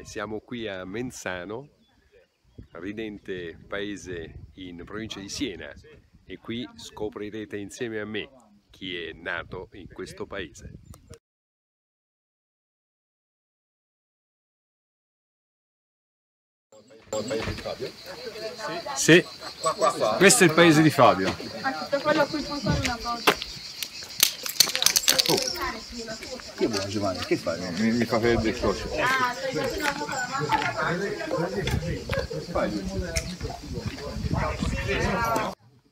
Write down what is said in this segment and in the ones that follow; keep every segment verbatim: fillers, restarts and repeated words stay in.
siamo qui a Menzano, ridente paese in provincia di Siena, e qui scoprirete insieme a me chi è nato in questo paese. Il paese di Fabio? Sì, Qua, qua, qua. Questo è il paese di Fabio. Ecco, quello a cui puoi fare una foto. Oh. Che buono Giovanni, che fai? Mi, mi fa vedere il socio. Ah, stai facendo una foto alla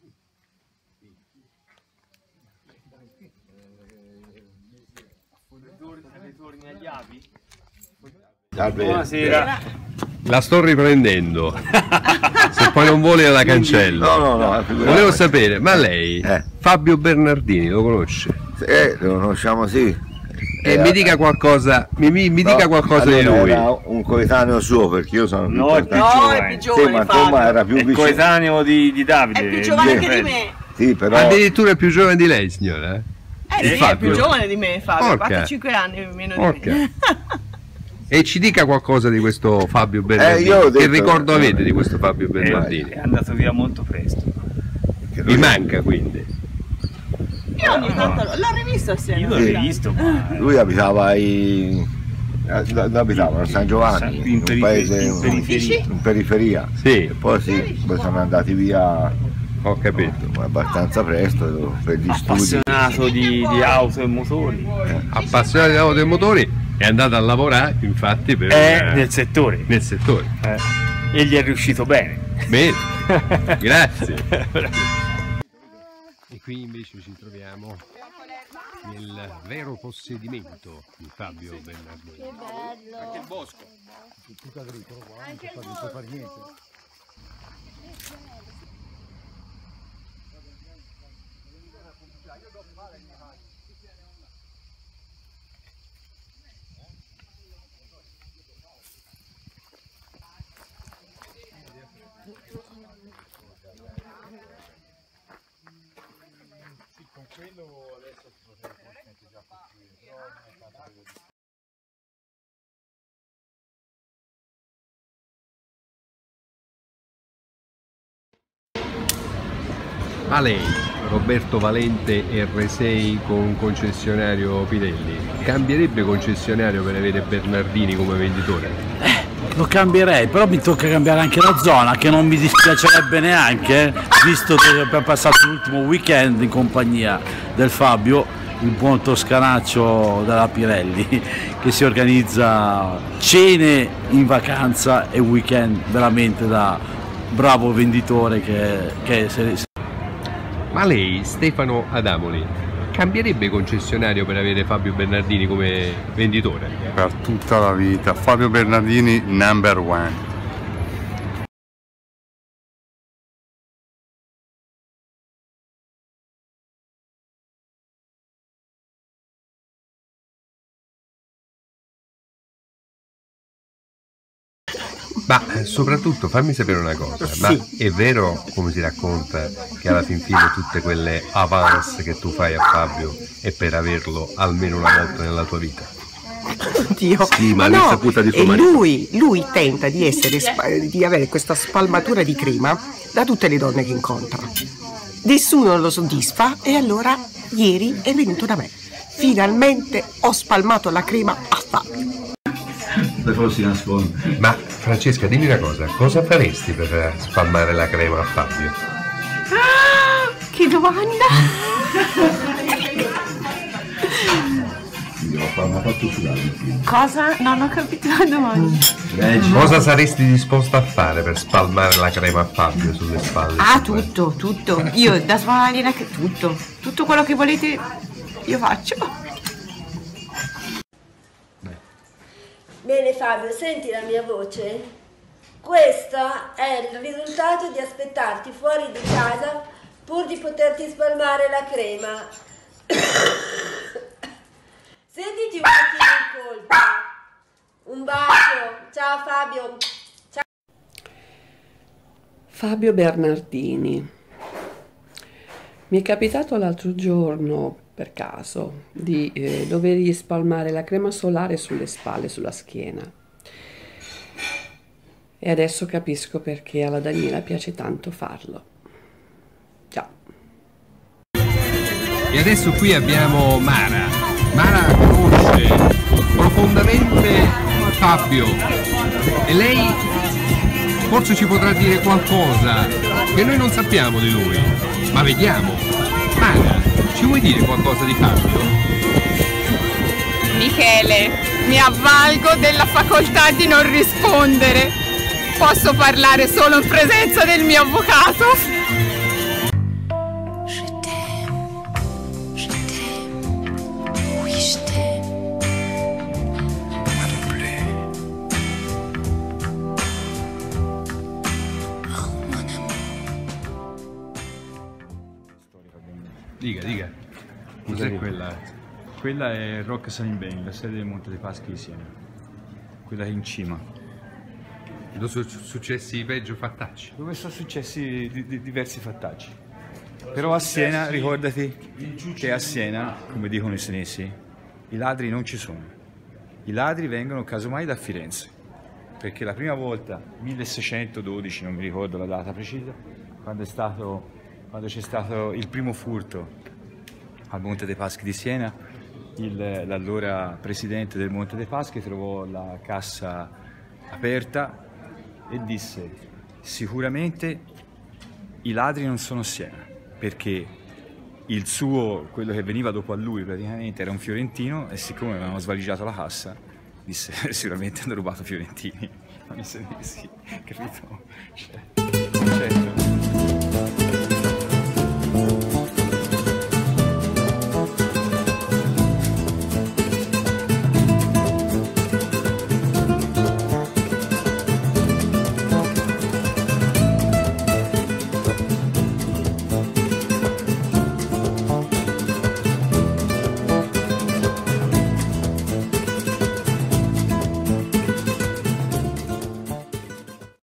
Buonasera. La sto riprendendo. Se poi non vuole la cancello. No, no, no. Volevo sapere, ma lei Eh. Fabio Bernardini lo conosce? Eh, lo conosciamo, sì. E Eh, mi dica qualcosa, mi, mi, mi dica no, qualcosa di allora lui. era un coetaneo suo, perché io sono più No, è più importante. No, è giovane. più Sì, giovane ma Fabio. insomma era più È vicino. coetaneo di, di Davide. È più giovane di che di Fred. me. Sì, però Addirittura è più giovane di lei, signora? Eh sì, è Fabio. più giovane di me Fabio, Porca. quattro cinque anni meno Porca. di me. E ci dica qualcosa di questo Fabio Bernardini. Eh, io ho Che detto- ricordo avete di questo Fabio È, Bernardini? è andato via molto presto. Vi manca quindi? Io ogni tanto l'ho rivisto a Siena. Io l'ho Sì. rivisto, ma lui abitava in... eh, dove abitava? A San Giovanni, In in un perife- paese in periferia. in periferia. Sì, E poi sì, poi sono andati via ho capito. abbastanza presto per gli studi. appassionato di, di auto e motori. Appassionato di auto e motori, è andato a lavorare infatti per, È eh, nel settore. nel settore. Eh, e gli è riuscito bene. Bene, grazie. E qui invece ci troviamo nel vero possedimento di Fabio Bernardini. Che bello. Anche il bosco. Tutto agricolo qua, Anche non il si può fare bosco. niente. Con quello adesso si potrebbe probabilmente già costruire, però non è tanto. Ma lei, Roberto Valente erre sei con concessionario Pirelli, cambierebbe concessionario per avere Bernardini come venditore? Lo cambierei, però mi tocca cambiare anche la zona, che non mi dispiacerebbe neanche, visto che abbiamo passato l'ultimo weekend in compagnia del Fabio, il buon toscanaccio della Pirelli, che si organizza cene in vacanza e weekend veramente da bravo venditore che, che se, Ma lei, Stefano Adamoli, cambierebbe concessionario per avere Fabio Bernardini come venditore? Per tutta la vita. Fabio Bernardini number one. Ma eh, soprattutto fammi sapere una cosa, ma è vero, come si racconta, che alla fin fine tutte quelle avance che tu fai a Fabio è per averlo almeno una volta nella tua vita? Oddio. Sì, ma no, l'insaputa di tuo e marito. lui, lui tenta di, essere, spa- di avere questa spalmatura di crema da tutte le donne che incontra. Nessuno lo soddisfa e allora ieri è venuto da me. Finalmente ho spalmato la crema a Fabio. Però si nasconde. Ma Francesca, dimmi una cosa, cosa faresti per spalmare la crema a Fabio? Ah, che domanda! Io ho fatto sudare. Cosa? Non ho capito la domanda. Cosa saresti disposta a fare per spalmare la crema a Fabio sulle spalle? Ah, tutto, tutto. Io da svalina che tutto. Tutto quello che volete io faccio. Bene Fabio, senti la mia voce? Questo è il risultato di aspettarti fuori di casa pur di poterti spalmare la crema. Sentiti un pochino in colpa. Un bacio. Ciao Fabio. Ciao. Fabio Bernardini. Mi è capitato l'altro giorno, per caso, di eh, dovergli spalmare la crema solare sulle spalle, sulla schiena. E adesso capisco perché alla Daniela piace tanto farlo. Ciao. E adesso qui abbiamo Mara. Mara conosce profondamente Fabio e lei forse ci potrà dire qualcosa che noi non sappiamo di lui, ma vediamo. Mara, ci vuoi dire qualcosa di Fabio? Michele, mi avvalgo della facoltà di non rispondere. Posso parlare solo in presenza del mio avvocato. Dica, dica. Cos'è quella? Quella è Rock Salimbeni, la sede del Monte dei Paschi di Siena. Quella è in cima. Dove sono successi i peggio fattacci? Dove sono successi di, di, diversi fattacci. Però a Siena, ricordati che a Siena, come dicono i senesi, i ladri non ci sono. I ladri vengono casomai da Firenze. Perché la prima volta, milleseicentododici, non mi ricordo la data precisa, quando è stato... quando c'è stato il primo furto al Monte dei Paschi di Siena, l'allora presidente del Monte dei Paschi trovò la cassa aperta e disse: sicuramente i ladri non sono a Siena, perché il suo, quello che veniva dopo a lui praticamente era un fiorentino, e siccome avevano svaligiato la cassa disse sicuramente hanno rubato fiorentini, non i senesi, capito? Cioè,